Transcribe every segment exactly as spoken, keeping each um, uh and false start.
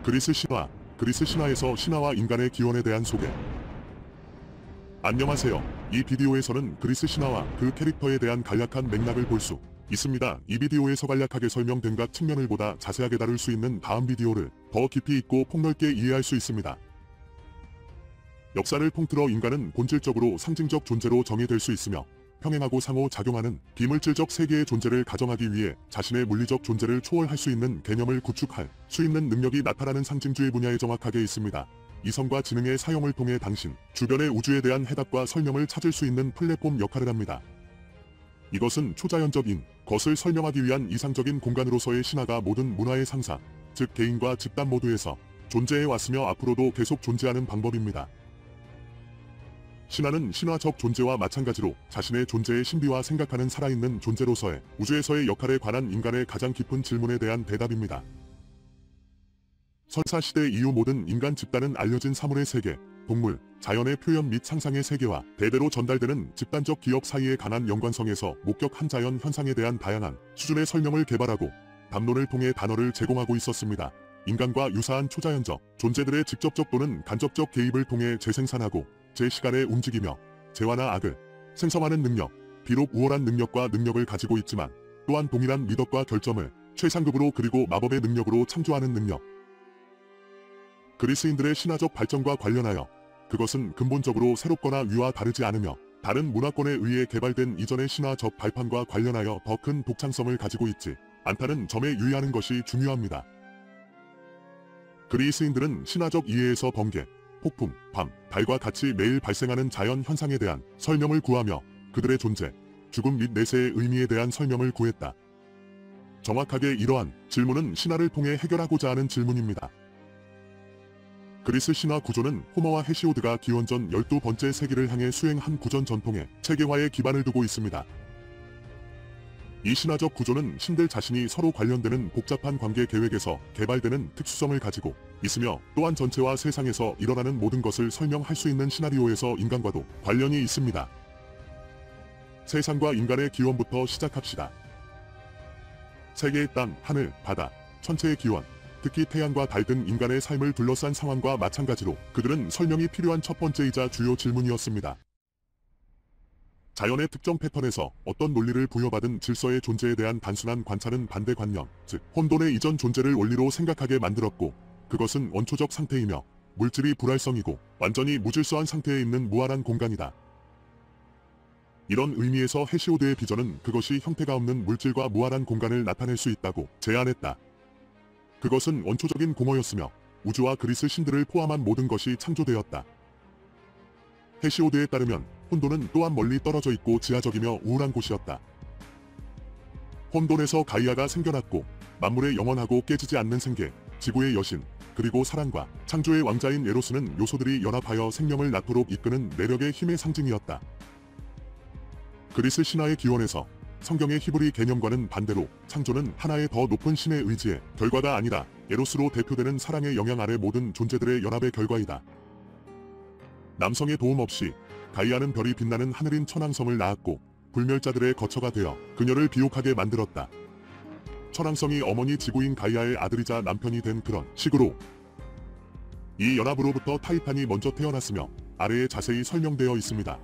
그리스 신화, 그리스 신화에서 신화와 인간의 기원에 대한 소개. 안녕하세요. 이 비디오에서는 그리스 신화와 그 캐릭터에 대한 간략한 맥락을 볼 수 있습니다. 이 비디오에서 간략하게 설명된 각 측면을 보다 자세하게 다룰 수 있는 다음 비디오를 더 깊이 있고 폭넓게 이해할 수 있습니다. 역사를 통틀어 인간은 본질적으로 상징적 존재로 정의될 수 있으며 평행하고 상호작용하는 비물질적 세계의 존재를 가정하기 위해 자신의 물리적 존재를 초월할 수 있는 개념을 구축할 수 있는 능력이 나타나는 상징주의 분야에 정확하게 있습니다. 이성과 지능의 사용을 통해 당신 주변의 우주에 대한 해답과 설명을 찾을 수 있는 플랫폼 역할을 합니다. 이것은 초자연적인 것을 설명하기 위한 이상적인 공간으로서의 신화가 모든 문화의 상사, 즉 개인과 집단 모두에서 존재해 왔으며 앞으로도 계속 존재하는 방법입니다. 신화는 신화적 존재와 마찬가지로 자신의 존재의 신비와 생각하는 살아있는 존재로서의 우주에서의 역할에 관한 인간의 가장 깊은 질문에 대한 대답입니다. 선사시대 이후 모든 인간 집단은 알려진 사물의 세계, 동물, 자연의 표현 및 상상의 세계와 대대로 전달되는 집단적 기억 사이의 강한 연관성에서 목격한 자연 현상에 대한 다양한 수준의 설명을 개발하고 담론을 통해 단어를 제공하고 있었습니다. 인간과 유사한 초자연적 존재들의 직접적 또는 간접적 개입을 통해 재생산하고 제 시간에 움직이며 재화나 악을 생성하는 능력, 비록 우월한 능력과 능력을 가지고 있지만 또한 동일한 미덕과 결점을 최상급으로 그리고 마법의 능력으로 창조하는 능력. 그리스인들의 신화적 발전과 관련하여 그것은 근본적으로 새롭거나 위와 다르지 않으며 다른 문화권에 의해 개발된 이전의 신화적 발판과 관련하여 더 큰 독창성을 가지고 있지 않다는 점에 유의하는 것이 중요합니다. 그리스인들은 신화적 이해에서 번개, 폭풍, 밤, 달과 같이 매일 발생하는 자연 현상에 대한 설명을 구하며 그들의 존재, 죽음 및 내세의 의미에 대한 설명을 구했다. 정확하게 이러한 질문은 신화를 통해 해결하고자 하는 질문입니다. 그리스 신화 구조는 호머와 헤시오드가 기원전 열두 번째 세기를 향해 수행한 구전 전통의 체계화에 기반을 두고 있습니다. 이 신화적 구조는 신들 자신이 서로 관련되는 복잡한 관계 계획에서 개발되는 특수성을 가지고 있으며 또한 전체와 세상에서 일어나는 모든 것을 설명할 수 있는 시나리오에서 인간과도 관련이 있습니다. 세상과 인간의 기원부터 시작합시다. 세계의 땅, 하늘, 바다, 천체의 기원, 특히 태양과 달 등 인간의 삶을 둘러싼 상황과 마찬가지로 그들은 설명이 필요한 첫 번째이자 주요 질문이었습니다. 자연의 특정 패턴에서 어떤 논리를 부여받은 질서의 존재에 대한 단순한 관찰은 반대관념, 즉 혼돈의 이전 존재를 원리로 생각하게 만들었고 그것은 원초적 상태이며 물질이 불활성이고 완전히 무질서한 상태에 있는 무한한 공간이다. 이런 의미에서 헤시오드의 비전은 그것이 형태가 없는 물질과 무한한 공간을 나타낼 수 있다고 제안했다. 그것은 원초적인 공허였으며 우주와 그리스 신들을 포함한 모든 것이 창조되었다. 헤시오드에 따르면 혼돈은 또한 멀리 떨어져 있고 지하적이며 우울한 곳이었다. 혼돈에서 가이아가 생겨났고 만물의 영원하고 깨지지 않는 생계, 지구의 여신, 그리고 사랑과 창조의 왕자인 에로스는 요소들이 연합하여 생명을 낳도록 이끄는 내력의 힘의 상징이었다. 그리스 신화의 기원에서 성경의 히브리 개념과는 반대로 창조는 하나의 더 높은 신의 의지의 결과가 아니라 에로스로 대표되는 사랑의 영향 아래 모든 존재들의 연합의 결과이다. 남성의 도움 없이 가이아는 별이 빛나는 하늘인 천왕성을 낳았고 불멸자들의 거처가 되어 그녀를 비옥하게 만들었다. 천왕성이 어머니 지구인 가이아의 아들이자 남편이 된 그런 식으로 이 연합으로부터 타이탄이 먼저 태어났으며 아래에 자세히 설명되어 있습니다.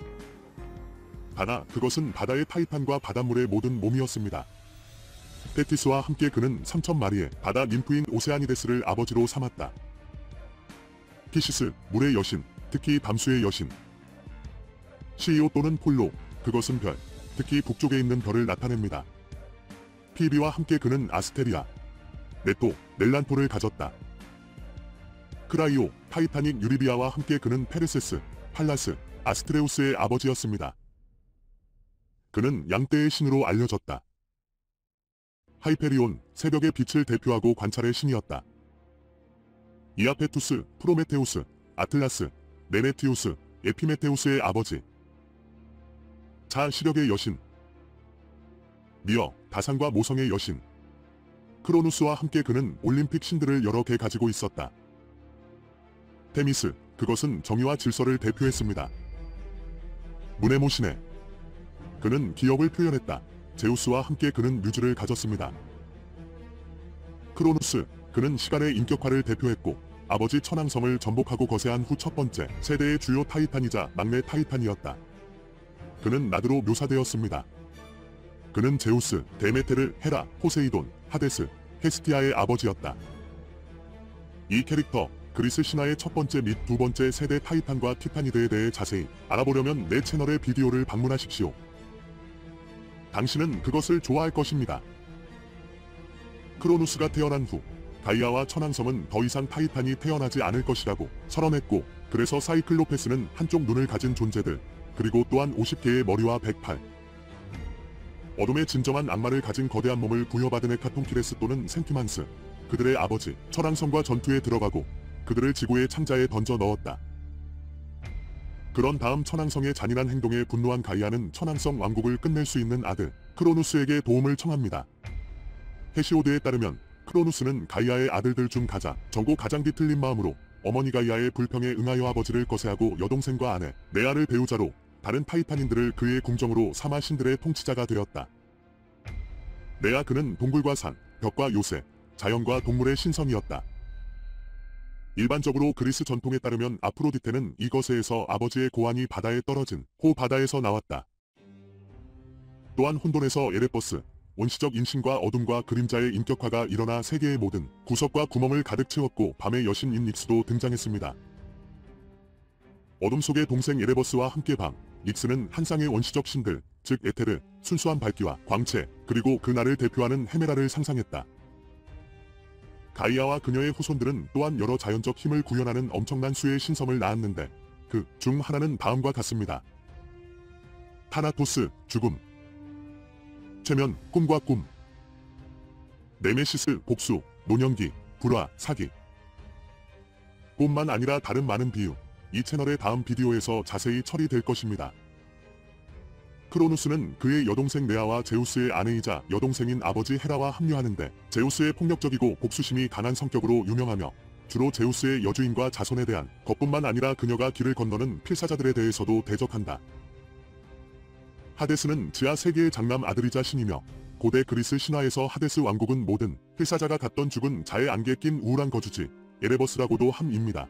바다, 그것은 바다의 타이탄과 바닷물의 모든 몸이었습니다. 테티스와 함께 그는 삼천 마리의 바다 ним프인 오세아니데스를 아버지로 삼았다. 키시스, 물의 여신, 특히 밤수의 여신. 시이오 또는 폴로, 그것은 별, 특히 북쪽에 있는 별을 나타냅니다. 피비와 함께 그는 아스테리아, 네토, 넬란토를 가졌다. 크라이오, 타이타닉 유리비아와 함께 그는 페르세스, 팔라스, 아스트레우스의 아버지였습니다. 그는 양떼의 신으로 알려졌다. 하이페리온, 새벽의 빛을 대표하고 관찰의 신이었다. 이아페투스, 프로메테우스, 아틀라스, 네메티우스, 에피메테우스의 아버지. 자, 시력의 여신. 미어, 다산과 모성의 여신. 크로누스와 함께 그는 올림픽 신들을 여러 개 가지고 있었다. 테미스, 그것은 정의와 질서를 대표했습니다. 무네모 신의. 그는 기억을 표현했다. 제우스와 함께 그는 뮤즈를 가졌습니다. 크로누스, 그는 시간의 인격화를 대표했고 아버지 천왕성을 전복하고 거세한 후 첫 번째 세대의 주요 타이탄이자 막내 타이탄이었다. 그는 나드로 묘사되었습니다. 그는 제우스, 데메테르, 헤라, 포세이돈, 하데스, 헤스티아의 아버지였다. 이 캐릭터, 그리스 신화의 첫 번째 및 두 번째 세대 타이탄과 티타니드에 대해 자세히 알아보려면 내 채널의 비디오를 방문하십시오. 당신은 그것을 좋아할 것입니다. 크로누스가 태어난 후 가이아와 천왕성은 더 이상 타이탄이 태어나지 않을 것이라고 선언했고, 그래서 사이클로페스는 한쪽 눈을 가진 존재들, 그리고 또한 오십 개의 머리와 백팔 어둠의 진정한 악마를 가진 거대한 몸을 부여받은 헤카톤키레스 또는 센티만스, 그들의 아버지 천왕성과 전투에 들어가고 그들을 지구의 창자에 던져 넣었다. 그런 다음 천왕성의 잔인한 행동에 분노한 가이아는 천왕성 왕국을 끝낼 수 있는 아들 크로누스에게 도움을 청합니다. 헤시오드에 따르면 크로누스는 가이아의 아들들 중 가장 적고 가장 뒤틀린 마음으로 어머니 가이아의 불평에 응하여 아버지를 거세하고 여동생과 아내 레아를 배우자로 다른 타이탄인들을 그의 궁정으로 삼아 신들의 통치자가 되었다. 레아 그는 동굴과 산, 벽과 요새, 자연과 동물의 신성이었다. 일반적으로 그리스 전통에 따르면 아프로디테는 이것에서 아버지의 고환이 바다에 떨어진 호 바다에서 나왔다. 또한 혼돈에서 에레버스, 원시적 인신과 어둠과 그림자의 인격화가 일어나 세계의 모든 구석과 구멍을 가득 채웠고 밤의 여신인 닉스도 등장했습니다. 어둠 속의 동생 에레버스와 함께 밤, 닉스는 한 쌍의 원시적 신들, 즉 에테르, 순수한 밝기와 광채, 그리고 그날을 대표하는 헤메라를 상상했다. 가이아와 그녀의 후손들은 또한 여러 자연적 힘을 구현하는 엄청난 수의 신성을 낳았는데 그 중 하나는 다음과 같습니다. 타나토스, 죽음. 최면, 꿈과 꿈. 네메시스, 복수, 노년기, 불화, 사기. 꿈만 아니라 다른 많은 비유, 이 채널의 다음 비디오에서 자세히 처리될 것입니다. 크로누스는 그의 여동생 레아와 제우스의 아내이자 여동생인 아버지 헤라와 합류하는데 제우스의 폭력적이고 복수심이 강한 성격으로 유명하며 주로 제우스의 여주인과 자손에 대한 것뿐만 아니라 그녀가 길을 건너는 필사자들에 대해서도 대적한다. 하데스는 지하 세계의 장남 아들이자 신이며 고대 그리스 신화에서 하데스 왕국은 모든 필사자가 갖던 죽은 자의 안개 낀 우울한 거주지 에레버스라고도 함입니다.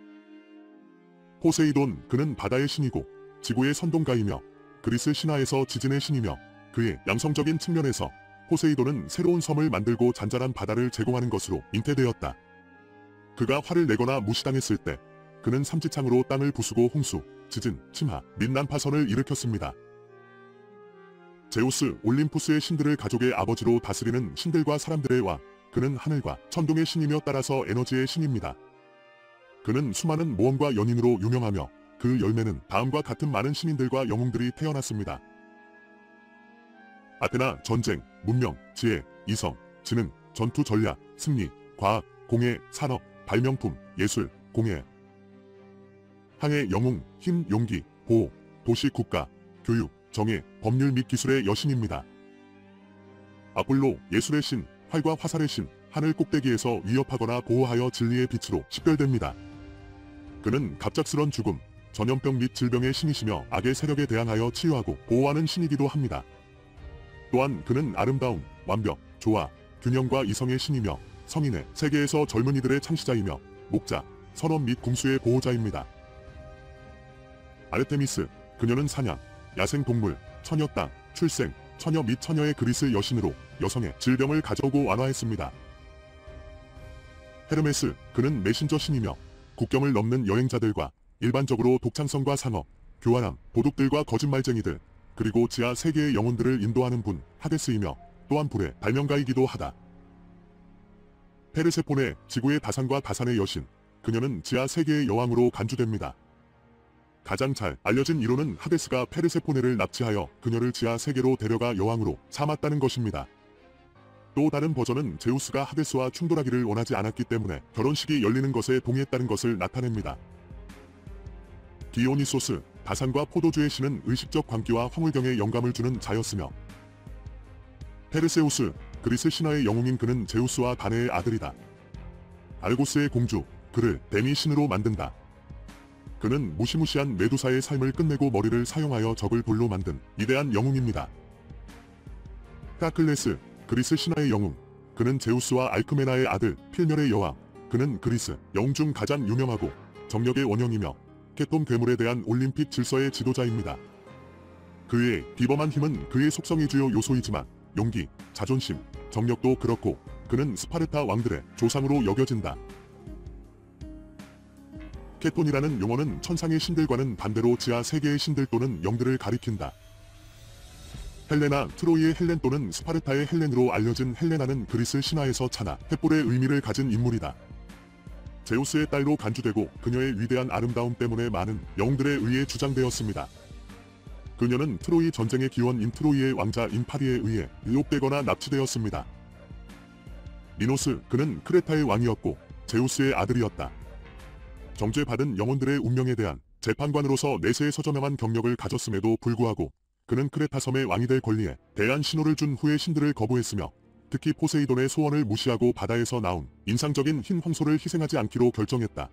포세이돈, 그는 바다의 신이고 지구의 선동가이며 그리스 신화에서 지진의 신이며 그의 양성적인 측면에서 포세이돈은 새로운 섬을 만들고 잔잔한 바다를 제공하는 것으로 잉태되었다. 그가 화를 내거나 무시당했을 때 그는 삼지창으로 땅을 부수고 홍수, 지진, 침하, 및 난파선을 일으켰습니다. 제우스, 올림푸스의 신들을 가족의 아버지로 다스리는 신들과 사람들의 왕, 그는 하늘과 천둥의 신이며 따라서 에너지의 신입니다. 그는 수많은 모험과 연인으로 유명하며 그 열매는 다음과 같은 많은 신인들과 영웅들이 태어났습니다. 아테나, 전쟁, 문명, 지혜, 이성, 지능, 전투 전략, 승리, 과학, 공예, 산업, 발명품, 예술, 공예. 항해, 영웅, 힘, 용기, 보호, 도시, 국가, 교육, 정예, 법률 및 기술의 여신입니다. 아폴로, 예술의 신, 활과 화살의 신, 하늘 꼭대기에서 위협하거나 보호하여 진리의 빛으로 식별됩니다. 그는 갑작스런 죽음, 전염병 및 질병의 신이시며 악의 세력에 대항하여 치유하고 보호하는 신이기도 합니다. 또한 그는 아름다움, 완벽, 조화, 균형과 이성의 신이며 성인의 세계에서 젊은이들의 창시자이며 목자, 선원 및 궁수의 보호자입니다. 아르테미스, 그녀는 사냥, 야생동물, 처녀 땅, 출생, 처녀 및 처녀의 그리스 여신으로 여성의 질병을 가져오고 완화했습니다. 헤르메스, 그는 메신저 신이며 국경을 넘는 여행자들과 일반적으로 독창성과 상업, 교활함, 도둑들과 거짓말쟁이들, 그리고 지하 세계의 영혼들을 인도하는 분, 하데스이며 또한 불의 발명가이기도 하다. 페르세포네, 지구의 다산과 다산의 여신, 그녀는 지하 세계의 여왕으로 간주됩니다. 가장 잘 알려진 이론은 하데스가 페르세포네를 납치하여 그녀를 지하 세계로 데려가 여왕으로 삼았다는 것입니다. 또 다른 버전은 제우스가 하데스와 충돌하기를 원하지 않았기 때문에 결혼식이 열리는 것에 동의했다는 것을 나타냅니다. 디오니소스, 다산과 포도주의 신은 의식적 광기와 황홀경에 영감을 주는 자였으며 페르세우스, 그리스 신화의 영웅인 그는 제우스와 다네의 아들이다. 알고스의 공주, 그를 데미 신으로 만든다. 그는 무시무시한 메두사의 삶을 끝내고 머리를 사용하여 적을 돌로 만든 위대한 영웅입니다. 헤라클레스, 그리스 신화의 영웅, 그는 제우스와 알크메나의 아들, 필멸의 여왕. 그는 그리스 영웅 중 가장 유명하고 정력의 원형이며 케톤 괴물에 대한 올림픽 질서의 지도자입니다. 그의 비범한 힘은 그의 속성이 주요 요소이지만 용기, 자존심, 정력도 그렇고 그는 스파르타 왕들의 조상으로 여겨진다. 케톤이라는 용어는 천상의 신들과는 반대로 지하 세계의 신들 또는 영들을 가리킨다. 헬레나, 트로이의 헬렌 또는 스파르타의 헬렌으로 알려진 헬레나는 그리스 신화에서 차나 횃불의 의미를 가진 인물이다. 제우스의 딸로 간주되고 그녀의 위대한 아름다움 때문에 많은 영웅들에 의해 주장되었습니다. 그녀는 트로이 전쟁의 기원인 트로이의 왕자 인파리에 의해 유혹되거나 납치되었습니다. 미노스, 그는 크레타의 왕이었고 제우스의 아들이었다. 정죄받은 영혼들의 운명에 대한 재판관으로서 내세에 서저명한 경력을 가졌음에도 불구하고 그는 크레타 섬의 왕이 될 권리에 대한 신호를 준 후에 신들을 거부했으며 특히 포세이돈의 소원을 무시하고 바다에서 나온 인상적인 흰 황소를 희생하지 않기로 결정했다.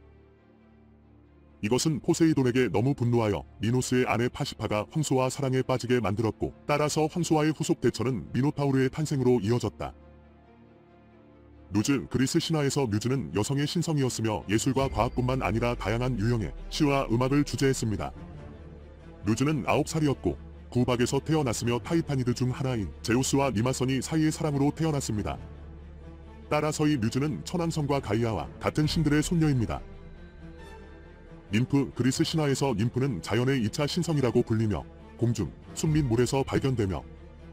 이것은 포세이돈에게 너무 분노하여 미노스의 아내 파시파가 황소와 사랑에 빠지게 만들었고 따라서 황소와의 후속 대처는 미노타우르의 탄생으로 이어졌다. 뮤즈, 그리스 신화에서 뮤즈는 여성의 신성이었으며 예술과 과학뿐만 아니라 다양한 유형의 시와 음악을 주재했습니다. 뮤즈는 아홉 살이었고 구박에서 태어났으며 타이타니드 중 하나인 제우스와 니마선이 사이의 사랑으로 태어났습니다. 따라서 이 뮤즈는 천왕성과 가이아와 같은 신들의 손녀입니다. ним프, 그리스 신화에서 ним프는 자연의 이 차 신성이라고 불리며 공중, 숲 및 물에서 발견되며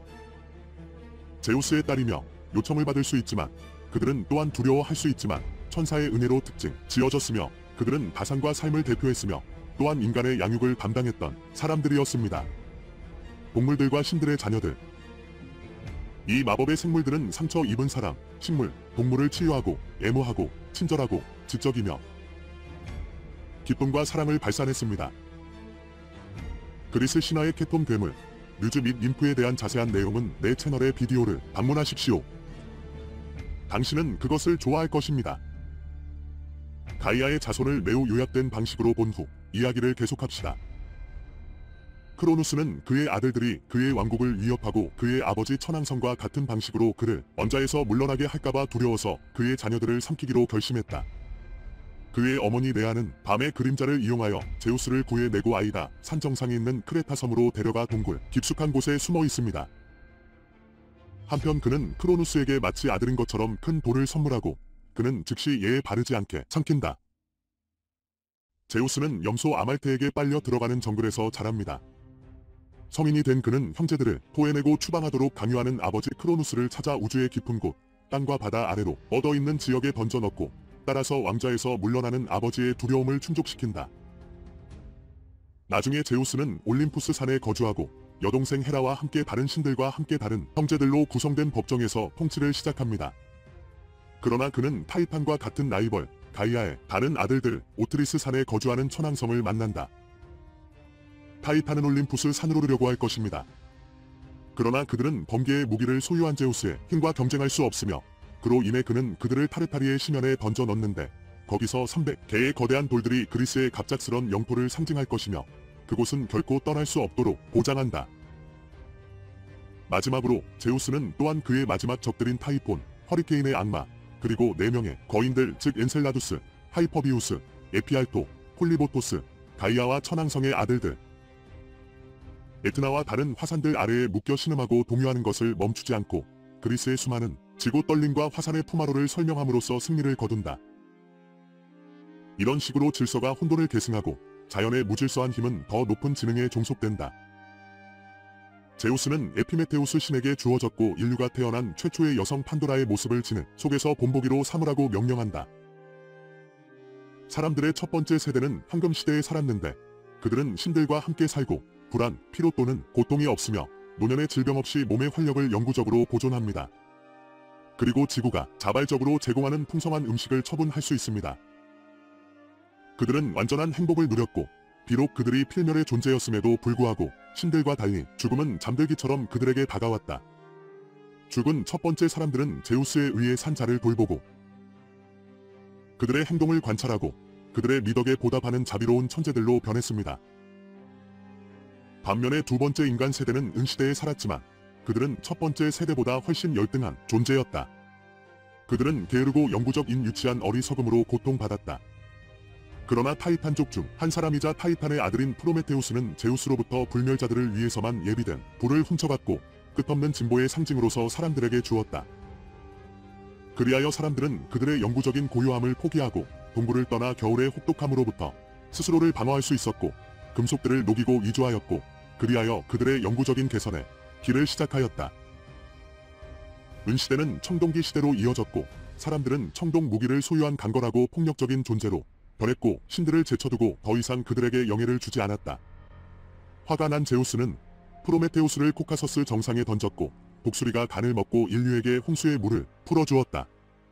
제우스의 딸이며 요청을 받을 수 있지만 그들은 또한 두려워할 수 있지만 천사의 은혜로 특징 지어졌으며 그들은 가상과 삶을 대표했으며 또한 인간의 양육을 담당했던 사람들이었습니다. 동물들과 신들의 자녀들. 이 마법의 생물들은 상처 입은 사람, 식물, 동물을 치유하고 애무하고 친절하고 지적이며 기쁨과 사랑을 발산했습니다. 그리스 신화의 케톤 괴물, 뮤즈 및 ним프에 대한 자세한 내용은 내 채널의 비디오를 방문하십시오. 당신은 그것을 좋아할 것입니다. 가이아의 자손을 매우 요약된 방식으로 본 후 이야기를 계속합시다. 크로누스는 그의 아들들이 그의 왕국을 위협하고 그의 아버지 천왕성과 같은 방식으로 그를 원자에서 물러나게 할까봐 두려워서 그의 자녀들을 삼키기로 결심했다. 그의 어머니 레아는 밤의 그림자를 이용하여 제우스를 구해내고 아이다 산 정상에 있는 크레타 섬으로 데려가 동굴 깊숙한 곳에 숨어 있습니다. 한편 그는 크로누스에게 마치 아들인 것처럼 큰 돌을 선물하고 그는 즉시 예에 바르지 않게 삼킨다. 제우스는 염소 아말테에게 빨려 들어가는 정글에서 자랍니다. 성인이 된 그는 형제들을 토해내고 추방하도록 강요하는 아버지 크로누스를 찾아 우주의 깊은 곳, 땅과 바다 아래로 뻗어있는 지역에 던져넣고 따라서 왕좌에서 물러나는 아버지의 두려움을 충족시킨다. 나중에 제우스는 올림푸스 산에 거주하고 여동생 헤라와 함께 다른 신들과 함께 다른 형제들로 구성된 법정에서 통치를 시작합니다. 그러나 그는 타이탄과 같은 라이벌, 가이아의 다른 아들들 오트리스 산에 거주하는 천왕성을 만난다. 타이탄은 올림푸스 산으로 오르려고 할 것입니다. 그러나 그들은 번개의 무기를 소유한 제우스의 힘과 경쟁할 수 없으며 그로 인해 그는 그들을 타르타리의 심연에 던져 넣는데 거기서 삼백 개의 거대한 돌들이 그리스의 갑작스런 영토를 상징할 것이며 그곳은 결코 떠날 수 없도록 보장한다. 마지막으로 제우스는 또한 그의 마지막 적들인 타이폰, 허리케인의 악마, 그리고 네 명의 거인들 즉 엔셀라두스, 하이퍼비우스, 에피알토, 폴리보토스, 가이아와 천왕성의 아들들, 에트나와 다른 화산들 아래에 묶여 신음하고 동요하는 것을 멈추지 않고 그리스의 수많은 지구 떨림과 화산의 푸마로를 설명함으로써 승리를 거둔다. 이런 식으로 질서가 혼돈을 계승하고 자연의 무질서한 힘은 더 높은 지능에 종속된다. 제우스는 에피메테우스 신에게 주어졌고 인류가 태어난 최초의 여성 판도라의 모습을 지능 속에서 본보기로 삼으라고 명령한다. 사람들의 첫 번째 세대는 황금시대에 살았는데 그들은 신들과 함께 살고 불안, 피로 또는 고통이 없으며 노년의 질병 없이 몸의 활력을 영구적으로 보존합니다. 그리고 지구가 자발적으로 제공하는 풍성한 음식을 처분할 수 있습니다. 그들은 완전한 행복을 누렸고 비록 그들이 필멸의 존재였음에도 불구하고 신들과 달리 죽음은 잠들기처럼 그들에게 다가왔다. 죽은 첫 번째 사람들은 제우스에 의해 산 자를 돌보고 그들의 행동을 관찰하고 그들의 미덕에 보답하는 자비로운 천재들로 변했습니다. 반면에 두 번째 인간 세대는 은시대에 살았지만 그들은 첫 번째 세대보다 훨씬 열등한 존재였다. 그들은 게으르고 영구적인 유치한 어리석음으로 고통받았다. 그러나 타이탄족 중 한 사람이자 타이탄의 아들인 프로메테우스는 제우스로부터 불멸자들을 위해서만 예비된 불을 훔쳐갔고 끝없는 진보의 상징으로서 사람들에게 주었다. 그리하여 사람들은 그들의 영구적인 고요함을 포기하고 동굴을 떠나 겨울의 혹독함으로부터 스스로를 방어할 수 있었고 금속들을 녹이고 이주하였고 그리하여 그들의 영구적인 개선에 길을 시작하였다. 은시대는 청동기 시대로 이어졌고 사람들은 청동 무기를 소유한 강건하고 폭력적인 존재로 변했고 신들을 제쳐두고 더 이상 그들에게 영예를 주지 않았다. 화가 난 제우스는 프로메테우스를 코카서스 정상에 던졌고 독수리가 간을 먹고 인류에게 홍수의 물을 풀어주었다.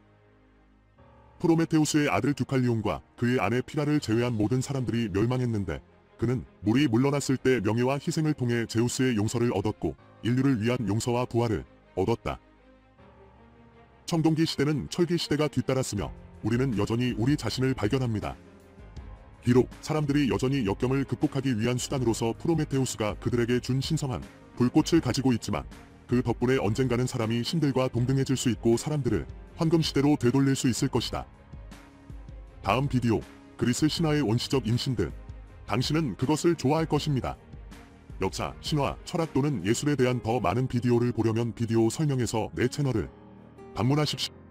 프로메테우스의 아들 듀칼리온과 그의 아내 피라를 제외한 모든 사람들이 멸망했는데 그는 물이 물러났을 때 명예와 희생을 통해 제우스의 용서를 얻었고 인류를 위한 용서와 부활을 얻었다. 청동기 시대는 철기 시대가 뒤따랐으며 우리는 여전히 우리 자신을 발견합니다. 비록 사람들이 여전히 역경을 극복하기 위한 수단으로서 프로메테우스가 그들에게 준 신성한 불꽃을 가지고 있지만 그 덕분에 언젠가는 사람이 신들과 동등해질 수 있고 사람들을 황금시대로 되돌릴 수 있을 것이다. 다음 비디오, 그리스 신화의 원시적 인신들. 당신은 그것을 좋아할 것입니다. 역사, 신화, 철학 또는 예술에 대한 더 많은 비디오를 보려면 비디오 설명에서 내 채널을 방문하십시오.